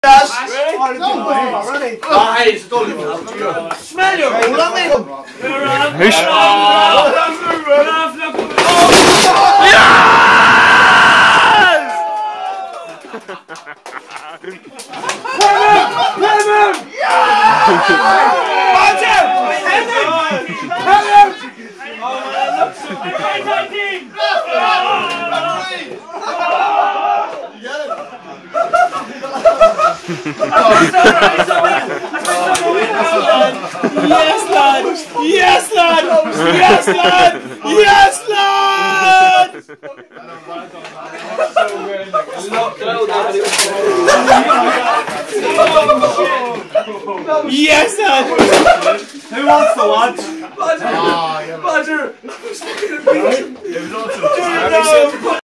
Yes. Ready? Hij is toch niet. Smell your hoe lang mee? Yes, lad! Yes, lad! Yes, lad! Yes, lad! Yes, lad! Who wants the lunch? Roger! Roger!